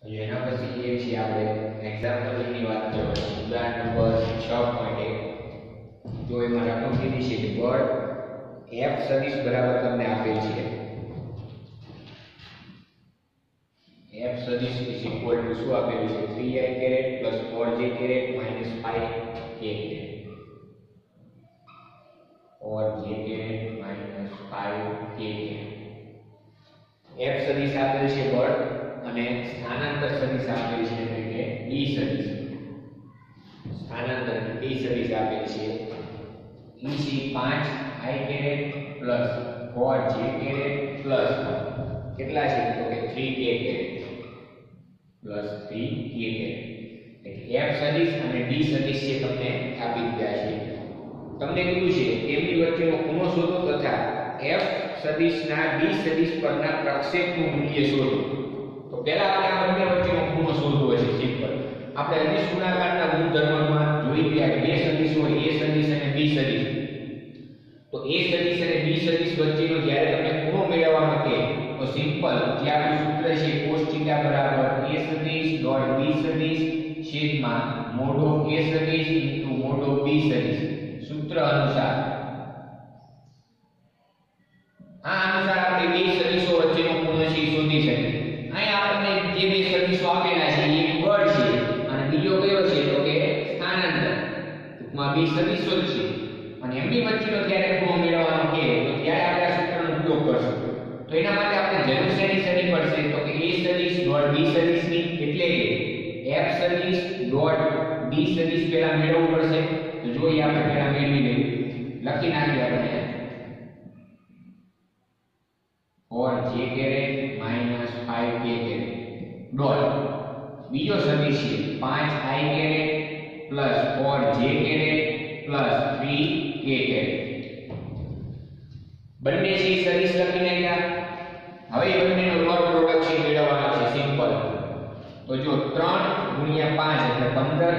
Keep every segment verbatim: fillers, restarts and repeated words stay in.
એના પછી એ છે આપણે એક્ઝામ્પલની વાત કરવાની. ઉદાહરણ નંબર છ પોઈન્ટ એક. જો એમાં રકમ કીધી છે કે બળ f સદિશ બરાબર તમને આપેલ છે. f સદિશ ઇઝ ઇક્વલ ટુ શું આપેલું છે? Three i caret plus four j caret minus five k caret. Four j caret minus five k caret. f સદિશ આપેલ છે બળ અને સ્થાનાંતર સદિશ આપેલ છે એટલે કે d સદિશ. સ્થાનાંતર d સદિશ આપેલ છે e છે five i caret plus four j caret plus કેટલા છે તો કે three k caret plus three k caret. એટલે f સદિશ અને d સદિશ છે તમને આપી દીધા છે. તમને કીધું છે તેમની વચ્ચેનો ખૂણો શોધો તથા f સદિશના d સદિશ પરના પ્રક્ષેપનું મૂલ્ય શોધો. તો પહેલા આપણે આ બંને વચ્ચેનો ખૂણો શોધવો છે. સિમ્પલ. આપણે અનિશ ગુણાકારના ગુણધર્મમાં જોઈ ગયા કે બે સદિશ હોય, a સદિશ અને b સદિશ. તો a સદિશ અને b સદિશ વચ્ચેનો જ્યારે તમને ખૂણો મેળવવાનો કે તો સિમ્પલ જે આપણું સૂત્ર છે cos θ બરાબર a સદિશ ડોટ b સદિશ છેદમાં મોડ ઓફ a સદિશ ઇન્ટુ મોડ ઓફ b સદિશ. સૂત્ર અનુસાર આ અનુસાર આપણે બે સદિશો વચ્ચેનો ખૂણો છે શોધી શકીએ. અહીં આપણને જે બે સદિશો આપેલા છે એક બળ છે અને બીજો કયો છે તો કે સ્થાનાંતર. ટૂંકમાં બે સદિશો જ છે અને એમની વચ્ચેનો જ્યારે ખૂણો મેળવવાનો કે તો ત્યારે આપણે આ સૂત્રનો ઉપયોગ કરશું. તો એના માટે આપણે જરૂર શેની શેની પડશે તો કે a સદિશ ડોટ b સદિશની એટલે કે f સદિશ ડોટ b સદિશ પહેલા મેળવવું પડશે. તો જો એ આપણે પહેલા મેળવી લઈએ. લખી નાખીએ આપણે four j caret minus five k caret dot બીજો સદિશ છે five i caret plus four j caret plus three k caret. બંને છે સદિશ લખી નાખ્યા. હવે બંનેનો ડોટ પ્રોડક્ટ છે મેળવવાનો છે. સિમ્પલ. તો જો ત્રણ ગુણ્યા પાંચ એટલે પંદર,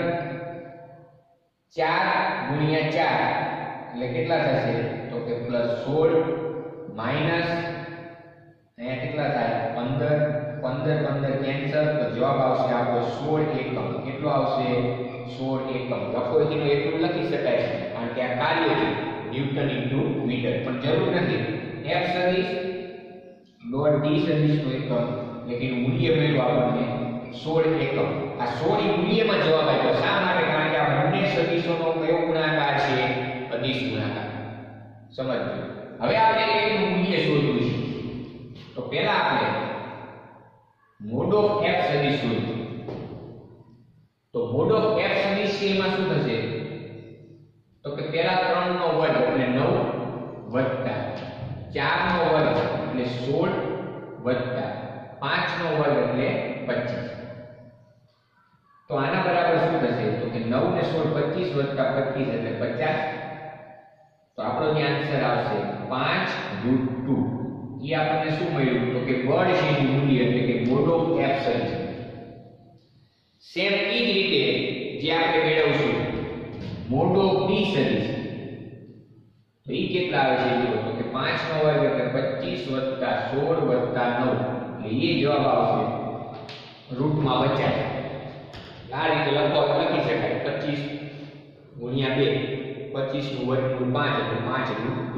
ચાર ગુણ્યા ચાર એટલે કેટલા થશે તો કે પ્લસ સોળ માઈનસ અહીંયા કેટલા થાય પંદર, પંદર પંદર કેન્સલ તો જવાબ આવશે આપણો સોળ એકમ. કેટલો આવશે? સોળ એકમ. લખો એનો એકમ લખી શકાય કારણ કે આ કાર્ય છે ન્યૂટન ઇન્ટુ મીટર. પણ જરૂર નથી. f સદિશ ડોટ d સદિશનો એકમ એટલે કે મૂલ્ય મેળવવા આપણને સોળ એકમ. આ સોળ એ મૂલ્યમાં જવાબ આવ્યો. શા માટે? કારણ કે આ બંને સદિશોનો કયો ગુણાકાર છે? અદિશ ગુણાકાર. સમજજો. હવે આપણે એકનું મૂલ્ય શોધવું છે. તો પહેલા આપણે મોડ ઓફ f સદિશ શોધવું. તો મોડ ઓફ f સદિશ છે એમાં શું થશે તો કે પહેલા ત્રણ નો વર્ગ એટલે નવ વત્તા ચાર નો વર્ગ એટલે સોળ વત્તા પાંચ નો વર્ગ એટલે પચીસ. તો આના બરાબર શું થશે તો કે નવ ને સોળ પચીસ વત્તા પચીસ એટલે પચાસ. તો આપણો જે આન્સર આવશે પાંચ રૂટ ટુ. એ આપણને શું મળ્યું તો કે બળ છે એનું મૂલ્ય એટલે કે મોડ ઓફ f સદિશ. સેમ એ જ રીતે જે આપણે મેળવશું મોડ ઓફ b સદિશ. તો એ કેટલા આવે છે જો તો કે પાંચ નો વર્ગ એટલે પચીસ વત્તા સોળ વત્તા નવ એટલે એ જવાબ આવશે રૂટમાં પચાસ. આ રીતે લખવા લખી શકાય પચીસ ગુણ્યા બે, પચીસ નું વર્ગમૂળ પાંચ એટલે પાંચ રૂટ ટુ.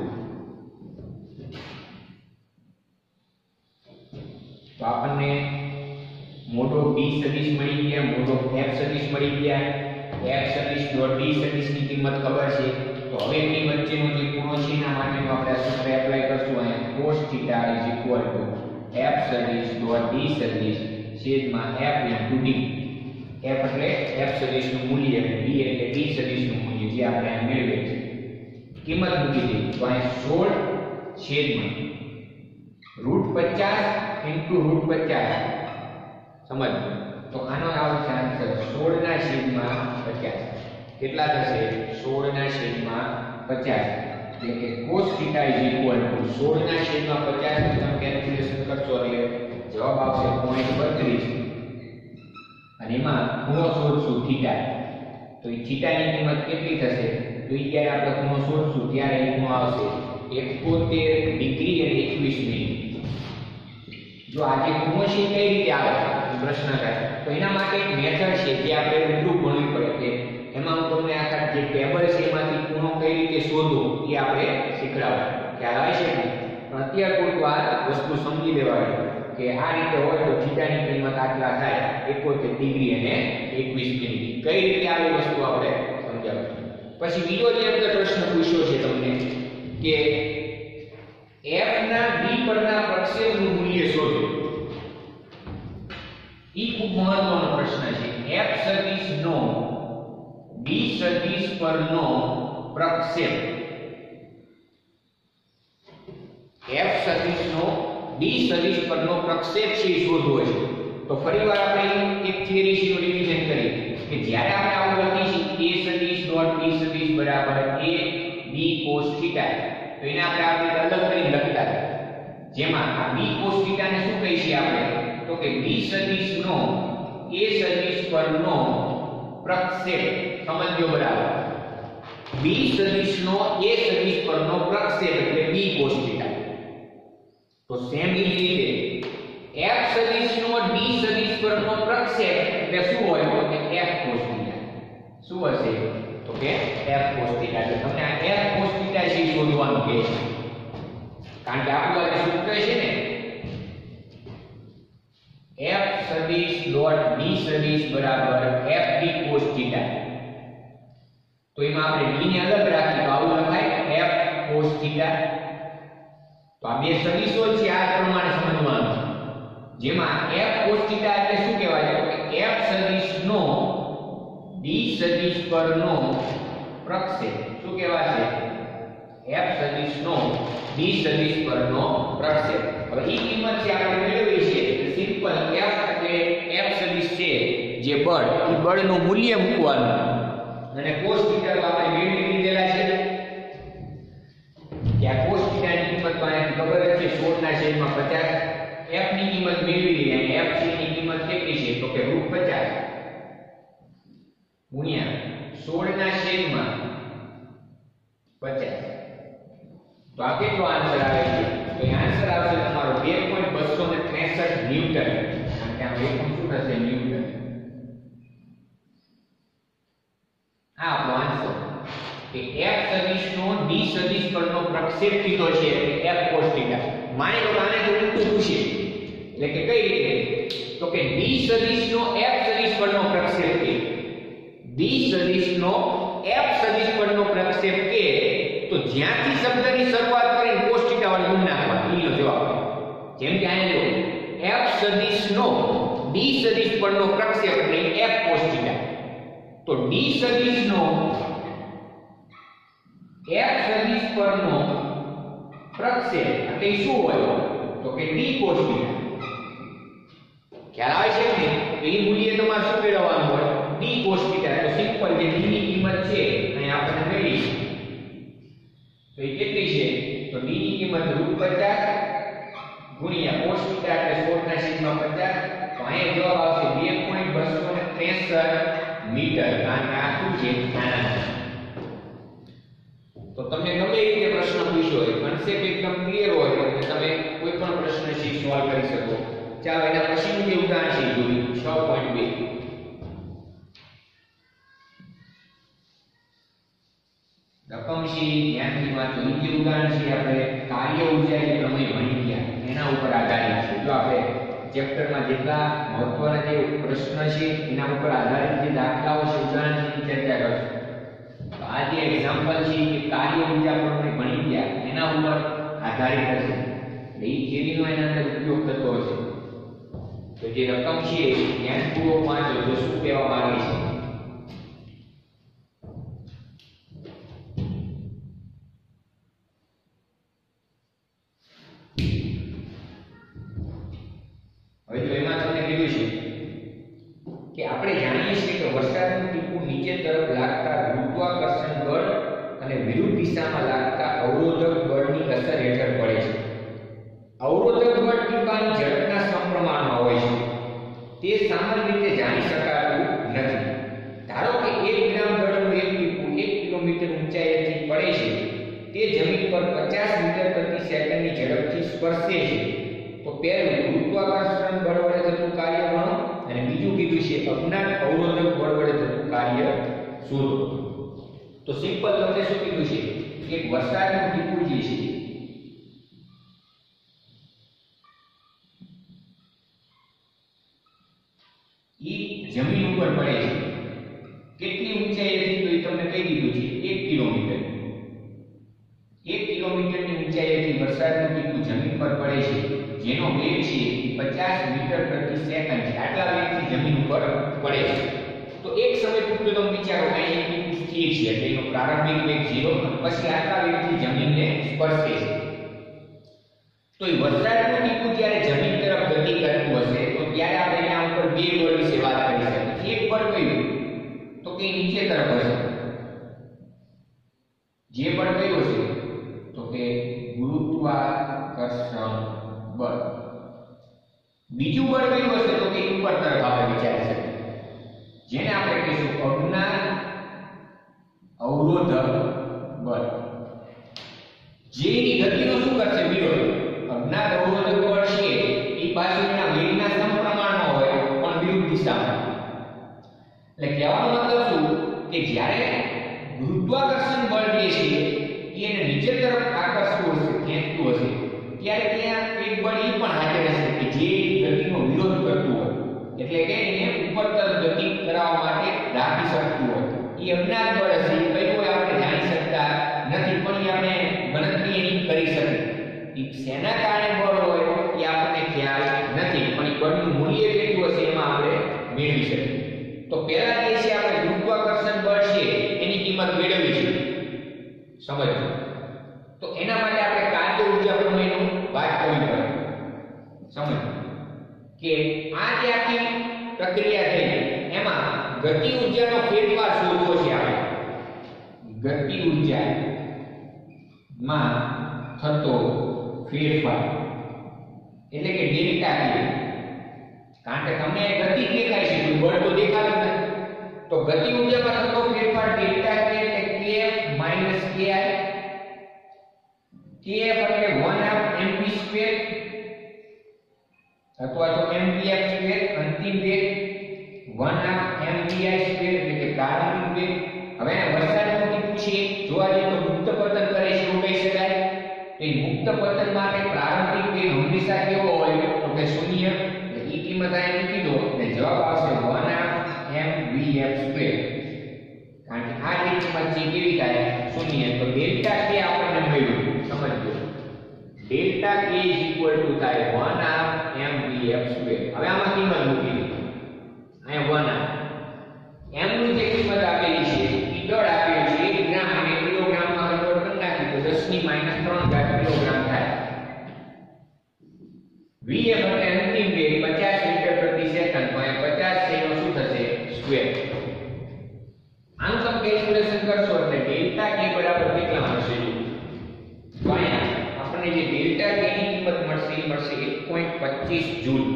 તો આપણને મોડ ઓફ b સદિશ મળી ગયા, મોડ ઓફ f સદિશ મળી ગયા. f સદિશ ડોટ d સદિશની કિંમત ખબર છે. તો હવે એની વચ્ચેનો જે ખૂણો છે એના માટેનો આપણે આ સૂત્ર એપ્લાય કરશું. અહીંયા cos θ f સદિશ ડોટ d સદિશ છેદમાં f ઇન્ટુ d. f એટલે f સદિશનું મૂલ્ય અને d એટલે d સદિશનું મૂલ્ય જે આપણે અહીં મેળવીએ છીએ. કિંમત મૂકી દઈએ તો અહીં સોળ છેદમાં રૂટ પચાસ ઇન્ટુ રૂટ પચાસ. સમજો. તો આનો આવશે આન્સર સોળ ના છેદમાં પચાસ. કેટલા થશે? સોળ ના છેદમાં પચાસ. એટલે કે cos θ સોળ ના છેદમાં પચાસ ની તમે કેલ્ક્યુલેશન કરશો એટલે જવાબ આવશે પોઈન્ટ બત્રીસ. અને એમાં ખૂણો શોધશું થીટા. તો એ થીટાની કિંમત કેટલી થશે તો એ જ્યારે આપણે ખૂણો શોધશું ત્યારે એ ખૂણો આવશે એકોતેર ડિગ્રી અને એકવીસ મિનિટ. જો આ જે ખૂણો છે કઈ રીતે આવે પ્રશ્ન થાય. તો એના માટે એક મેથડ છે જે આપણે રૂબરૂ ભણવી પડે કે એમાં હું તમને આખા જે ટેબલ છે એમાંથી ખૂણો કઈ રીતે શોધવો એ આપણે શીખડાવું. ખ્યાલ આવે છે ને? પણ અત્યાર પૂરતું આ વસ્તુ સમજી લેવાની કે આ રીતે હોય તો થીટાની કિંમત આટલા થાય એકોતેર ડિગ્રી અને એકવીસ મિનિટ. કઈ રીતે આવી વસ્તુ આપણે સમજાવશું. પછી બીજો જે અંદર પ્રશ્ન પૂછ્યો છે તમને કે f ના b પરના પ્રક્ષેપનું મૂલ્ય શોધો. ઈ ખૂબ મહત્વનો પ્રશ્ન છે. f સદિશ નો b સદિશ પરનો પ્રક્ષેપ, f સદિશ નો b સદિશ પરનો પ્રક્ષેપ છે શોધવો છે. તો ફરીવાર આપણે એક થિયરી છે રિવિઝન કરીએ કે જ્યારે આપણે આવું લખીએ છીએ a સદિશ ડોટ b સદિશ બરાબર a b cos થીટા, તો એને આપણે આ રીતે અલગ કરીને લખતા હતા, જેમાં આ b cos થીટા ને શું કહીએ છીએ આપણે તો કે b સદિશ નો a સદિશ પરનો પ્રક્ષેપ. સમજો બરાબર, b સદિશ નો a સદિશ પરનો પ્રક્ષેપ એટલે b cos થીટા. તો સેમ એ જ રીતે f સદિશ નો d સદિશ પરનો પ્રક્ષેપ એટલે શું હોય તો કે f cos થીટા. શું હશે તો કે f cos થીટા. એટલે તમને આ f cos થીટા છે શોધવાનું કહે છે, કારણ કે આપણું આ સૂત્ર છે ને f સદિશ ડોટ d સદિશ બરાબર f d cos થીટા. તો એમાં આપણે d ને અલગ રાખી તો આવું લખાય f cos થીટા. તો આ બે સદિશો છે આ પ્રમાણે સમજવાનું છે, જેમાં f cos થીટા એટલે શું કહેવાય તો કે f સદિશ નો d સદિશ પરનો પ્રક્ષેપ. શું કહેવાશે? f સદિશ નો d સદિશ પરનો પ્રક્ષેપ. હવે ઈ કિંમત છે આપણે મેળવી છે સિમ્પલ f એટલે f સદિશ છે જે બળ, ઈ બળનું મૂલ્ય મૂકવાનું અને cos થીટા તો આપણે મેળવી લીધેલા છે કે આ cos થીટાની કિંમત પાણી ખબર જ છે સોળ ના છેદમાં પચાસ. f ની કિંમત મેળવી લીધી અને f c ની કિંમત કેટલી છે તો કે રૂટ પચાસ ગુણ્યા સોળ ના છેદમાં પચાસ. તો આ કેટલો આન્સર આવે છે તો એ આન્સર આવશે તમારો બે પોઈન્ટ બસો ત્રેસઠ ન્યૂટન. કારણ કે આ એકમ શું થશે ન્યૂટન. આ આપણો આન્સર કે f સદિશ નો d સદિશ પરનો પ્રક્ષેપ કીધો છે એટલે f cos થીટા. માની લો આને તો ઉલટું પૂછે એટલે કે કઈ રીતે તો કે d સદિશ નો f સદિશ પરનો પ્રક્ષેપ કે d સદિશ નો f સદિશ પરનો પ્રક્ષેપ કે તો જ્યાંથી શબ્દની શરૂઆત કરીને cos થીટા વાળી ગુણ નાખવા એનો જવાબ. જેમ કે અહીંયા લો f સદિશ નો d સદિશ પરનો પ્રક્ષેપ એટલે f cos થીટા. તો d સદિશ નો f સદિશ પરનો પ્રક્ષેપ એટલે શું હોય તો કે d cos થીટા. ખ્યાલ આવે છે ને? તો એ મૂલ્ય તમારે શું મેળવવાનું હોય d cos થીટા. તો સિમ્પલ જે d ની કિંમત છે અહીં આપણે મેળવી છે તો એ કેટલી છે તો d ની કિંમત રૂટ પચાસ ગુણ્યા cos થીટા એટલે સોળ ના છેદમાં પચાસ. તો અહીંયા જવાબ આવશે બે પોઈન્ટ બસો ત્રેસઠ મીટર. કારણ કે આ શું છે નાના. તો તમને ગમે એ રીતે પ્રશ્ન પૂછ્યો હોય, કન્સેપ્ટ એકદમ ક્લિયર હોય તો તમે કોઈ પણ પ્રશ્ન છે સોલ્વ કરી શકો. ચાલો એના પછીનું જે ઉદાહરણ છે જોઈએ છ પોઈન્ટ બે. રકમ છે ધ્યાનથી વાંચો. એ જે ઉદાહરણ છે આપણે કાર્ય ઉર્જા જે પ્રમેય ભણી ગયા એના ઉપર આધારિત છે. જો આપણે ચેપ્ટરમાં જેટલા મહત્વના જે પ્રશ્ન છે એના ઉપર આધારિત જે દાખલાઓ છે ઉદાહરણ છે ચર્ચા કરશું. તો આ જે એક્ઝામ્પલ છે કે કાર્ય ઉર્જા પ્રમેય ભણી ગયા એના ઉપર આધારિત હશે. એટલે એ થિયરીનો એના અંદર ઉપયોગ થતો હશે. તો જે રકમ છે ધ્યાનપૂર્વક વાંચો તો શું કહેવા માંગે છે. હવે જો એમાં તમને કીધું છે કે આપણે જાણીએ છીએ કે વરસાદનું ટીપું નીચે તરફ લાગતા ગુરુત્વાકર્ષણ બળ અને વિરુદ્ધ દિશામાં લાગતા અવરોધક બળની અસર હેઠળ પડે છે. અવરોધક બળ ટીપાની ઝડપના સમપ્રમાણમાં હોય છે. તે સામાન્ય રીતે જાણી શકાતું નથી. ધારો કે એક ગ્રામ બળનું એક ટીપું એક કિલોમીટર ઊંચાઈએથી પડે છે. તે જમીન પર પચાસ મીટર પ્રતિ સેકન્ડની ઝડપથી સ્પર્શે છે. તો પહેલું ગુરુત્વાકર્ષણ બળ વડે થતું કાર્ય ગણો કીધું છે અજ્ઞાત અવરોધક બળ વડે થતું કાર્ય શોધો. તો સિમ્પલ તમને શું કીધું છે કે વરસાદનું ટીપું જે છે ઈ જમીન ઉપર પડે છે. કેટલી ઊંચાઈએથી તો એ તમને કહી દીધું છે એક કિલોમીટર. એક કિલોમીટરની ઊંચાઈએથી વરસાદનું ટીપું જમીન પર પડે છે, જેનો વેગ છે એ પચાસ મીટર પ્રતિ સેકન્ડ છે. આટલા વેગથી જમીન ઉપર પડે છે. તો એક સમય પૂરતું તમે વિચારો કે અહીં ટીપું સ્થિર છે એટલે એનો પ્રારંભિક વેગ ઝીરો અને પછી આટલા વેગથી જમીનને સ્પર્શે છે. તો એ વરસાદનું ટીપું જ્યારે જમીન તરફ ગતિ કરતું હશે તો ત્યારે આપણે એના ઉપર બે બળ વિશે વાત કરી શકીએ. એક બળ કયું? તો કે નીચે તરફ હશે. જે બળ કયું હશે? તો કે ગુરુત્વાકર્ષણ બળ. બીજું બળ કયું હશે? તો કે ઉપર તરફ આપણે વિચારી શકીએ, જેને આપણે કહીશું અજ્ઞાત અવરોધક બળ. જેની ગતિનો શું કરશે? વિરોધ. અજ્ઞાત અવરોધક બળ છે એ પાછળના વેગના સમપ્રમાણમાં હોય પણ વિરુદ્ધ દિશામાં. એટલે કહેવાનો મતલબ શું કે જ્યારે ગુરુત્વાકર્ષણ બળ જે છે એને નીચે તરફ આકર્ષવું હશે, ખેંચતું હશે, ત્યારે ત્યાં એક બળ એ પણ હાજર હશે કે જે ગતિનો વિરોધ કરતું હોય, એટલે કે એને ઉપર તરફ ગતિ કરાવવા માટે રાખી શકતું હોય. એ અજ્ઞાત બળ હશે, એ કયું હોય આપણે જાણી શકતા નથી, પણ એ આપણે ગણતરી એની કરી શકીએ. એ શેના કારણે બળ હોય એ આપણને ખ્યાલ નથી, પણ એ બળનું મૂલ્ય કેટલું હશે એમાં આપણે મેળવી શકીએ. તો પહેલા જે છે આપણે ગુરુત્વાકર્ષણ બળ છે એની કિંમત મેળવવી છે. સમજો. તો એના માટે આપણે કાર્ય ઊર્જા પ્રમેયનો વાત કરવી પડે. સમજો કે આ જે આખી પ્રક્રિયા થઈ એમાં ગતિ ઊર્જાનો ફેરફાર શોધવો છે આપણે. ગતિ ઊર્જા માં થતો ફેરફાર એટલે કે ડેલ્ટા કે. કારણ કે તમને ગતિ દેખાય છે, બળ તો દેખાતું નથી. તો ગતિ ઊર્જામાં થતો ફેરફાર ડેલ્ટા કે એટલે kf માઈનસ ki. kf એટલે one half mv સ્ક્વેર અથવા તો mvf સ્ક્વેર અંતિમ વેગ, one half mvi સ્ક્વેર એટલે કે પ્રારંભિક વેગ. હવે વરસાદનું ટીપું છે જોવા જઈએ તો મુક્ત પતન કરે છે એવું કહી શકાય. તો એ મુક્ત પતન માટે પ્રારંભિક વેગ હંમેશા કેવો હોય? તો કે શૂન્ય. એટલે ઈ કિંમત અહીં મૂકી દો એટલે જવાબ આવશે one half mvf સ્ક્વેર. કારણ કે આ જે કિંમત છે કેવી થાય? શૂન્ય. તો ડેલ્ટા કે આપણને મળ્યું. સમજો. Delta K is equal to થાય one half mvf સ્ક્વેર. હવે આમાં કિંમત મૂકી દો. અહીંયા one half m નું જે કિંમત આપેલી છે એ દળ આપેલી છે એક ગ્રામ અને કિલોગ્રામમાં કન્વર્ટ કરી નાખી તો દસ ની માઈનસ ત્રણ ઘાત કિલોગ્રામ થાય. vf એટલે અંતિમ વેગ પચાસ મીટર પ્રતિ સેકન્ડ. તો અહીંયા પચાસ છે એનો શું થશે? સ્ક્વેર. આનું તમે કેલ્ક્યુલેશન કરશો એટલે ડેલ્ટા કે બરાબર કેટલા મળશે? તો અહીંયા આપણને જે ડેલ્ટા કે ની કિંમત મળશે એ મળશે એક પોઈન્ટ પચીસ જૂલ.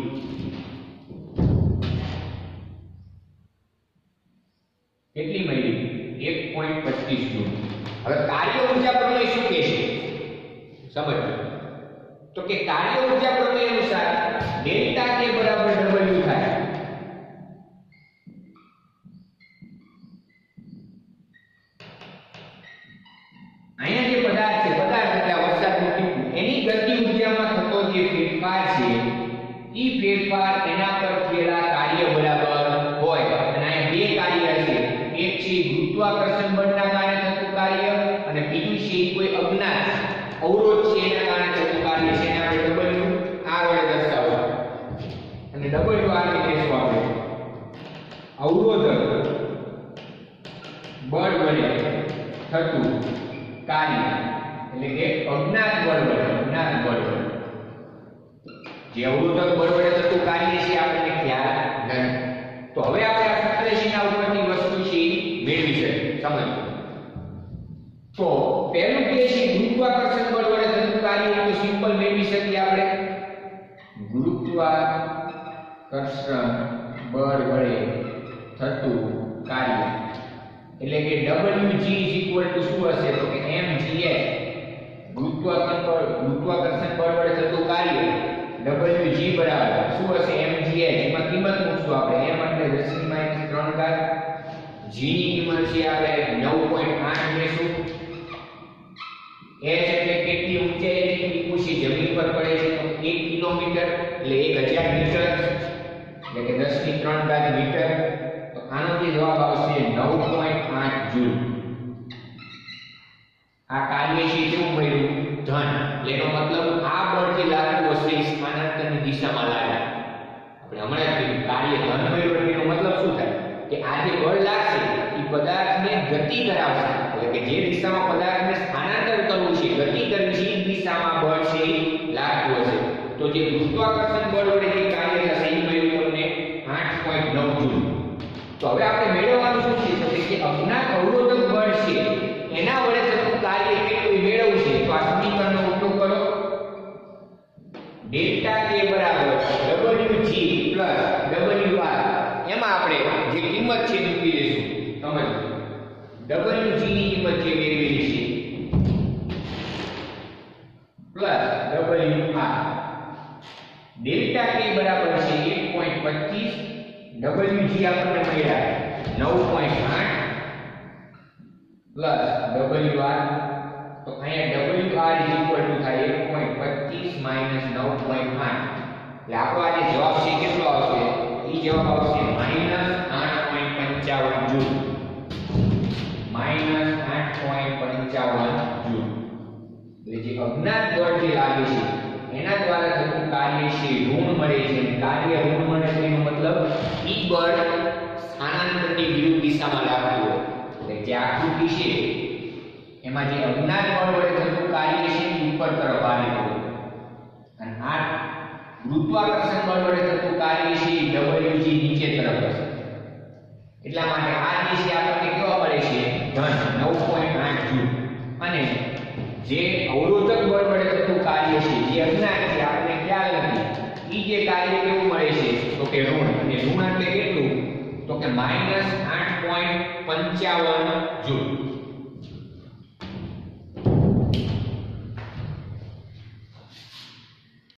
કેટલી મળી? એક પોઈન્ટ પચીસ જૂલ. હવે કાર્ય ઊર્જા પ્રમેય શું કહે છે? સમજો. તો કે કાર્ય ઊર્જા પ્રમેય અનુસાર ડેલ્ટા કે બરાબર w થાય. અહીંયા જે પદાર્થ છે, પદાર્થ એટલે વરસાદનું ટીપું, એની ગતિ ઊર્જામાં થતો જે ફેરફાર છે એ ફેરફાર એના પર થયેલા કાર્ય બરાબર હોય. અને અહીંયા બે કાર્ય છે. એક છે ગુરુત્વાકર્ષણ બળના કારણે થતું કાર્ય અને બીજું છે કોઈ અજ્ઞાત અવરોધ છે એના કારણે થતું કાર્ય છે. એને આપણે w r વડે દર્શાવો અને w r ને કહેશું આપણે અવરોધક બળ વડે થતું કાર્ય. એટલે કે અજ્ઞાત બળ વડે અજ્ઞાત બળ વડે જે અવરોધક બળ વડે થતું કાર્ય છે આપણને ખ્યાલ નથી. તો હવે આપણે આ સૂત્રજીના ઉપરથી વસ્તુ છે મેળવી શકીએ. સમજો. તો પહેલું કે છે ગુરુત્વાકર્ષણ બળ વડે થતું કાર્ય તો સિમ્પલ મેળવી શકીએ આપણે. ગુરુત્વાકર્ષણ બળ વડે થતું કાર્ય એટલે કે wg શું હશે? તો કે mgh. ગુરુત્વાકર્ષણ બળ ગુરુત્વાકર્ષણ બળ વડે થતું કાર્ય wg બરાબર શું હશે? mgh. એમાં કિંમત મૂકશું આપણે. m એટલે g ની કિંમત છે આપણે નવ પોઈન્ટ આઠ લેશું. h એટલે કેટલી ઊંચાઈ ઊંચી જમીન પર પડે છે તો એક કિલોમીટર એટલે એક હજાર મીટર એટલે કે દસ ની ત્રણ ઘાત મીટર. તો આનો જે જવાબ આવશે નવ પોઈન્ટ આઠ જૂલ. આ કાર્ય છે કેવું મળ્યું? ધન. એનો મતલબ આ બળ જે લાગતું હશે એ સ્થાનાંતરની દિશામાં લાગે. આપણે હમણાં જ કીધું કાર્ય ધન મળ્યું એનો મતલબ શું થાય કે આ જે બળ લાગશે એ પદાર્થને ગતિ કરાવશે. એટલે કે જે દિશામાં પદાર્થને સ્થાનાંતર કરવું છે, ગતિ કરવી છે, એ દિશામાં બળ છે એ લાગતું હશે. તો જે ગુરુત્વાકર્ષણ બળ વડે જે કાર્ય થશે એ મળ્યું તમને આઠ પોઈન્ટ નવ જૂલ. તો હવે આપણે મેળવવાનું શું છે? તો કે અજ્ઞાત અવરોધક બળ છે એના વડે થતું કાર્ય કેટલું મેળવવું છે. તો આ સમીકરણનો ઉપયોગ કરો. ડેલ્ટા કે બરાબર wg wr એમાં આપણે જે કિંમત છે મૂકી દઈશું. સમજો wg ની કિંમત જે મેળવેલી છે પ્લસ wr. ડેલ્ટા કે બરાબર છે એક પોઈન્ટ પચીસ, wg આપણને મળ્યા નવ પોઈન્ટ આઠ પ્લસ wr. તો અહીંયા wr ઇક્વલ ટુ થાય એક પોઈન્ટ પચીસ માઈનસ નવ પોઈન્ટ આઠ. એટલે આપણો આ જે જવાબ છે કેટલો આવશે? એ જવાબ આવશે માઈનસ આઠ પોઈન્ટ પંચાવન જૂલ. માઈનસ આઠ પોઈન્ટ પંચાવન જૂલ. એટલે જે અજ્ઞાત બળ જે લાગે છે એના દ્વારા થતું કાર્ય છે ઋણ મળે છે. કાર્ય ઋણ મળે છે એનો મતલબ ઈ બળ સ્થાનાંતરની વિરુદ્ધ દિશામાં લાગતું હોય. એટલે જે આકૃતિ છે એમાં જે અજ્ઞાત બળ વડે થતું કાર્ય છે એ ઉપર તરફ આવી રહ્યું અને આ ગુરુત્વાકર્ષણ બળ વડે થતું કાર્ય છે wg નીચે તરફ હશે. એટલા માટે આ જે છે આપણને કેવા મળે છે? ધન નવ પોઈન્ટ આઠ જૂલ. અને જે અવરોધક બળ વડે થતું કાર્ય છે જે અજ્ઞાત છે આપણને ખ્યાલ નથી ઈ જે કાર્ય કેવું મળે છે? તો કે ઋણ. અને ઋણ એટલે કેટલું? તો કે માઈનસ આઠ પોઈન્ટ પંચાવન જૂલ.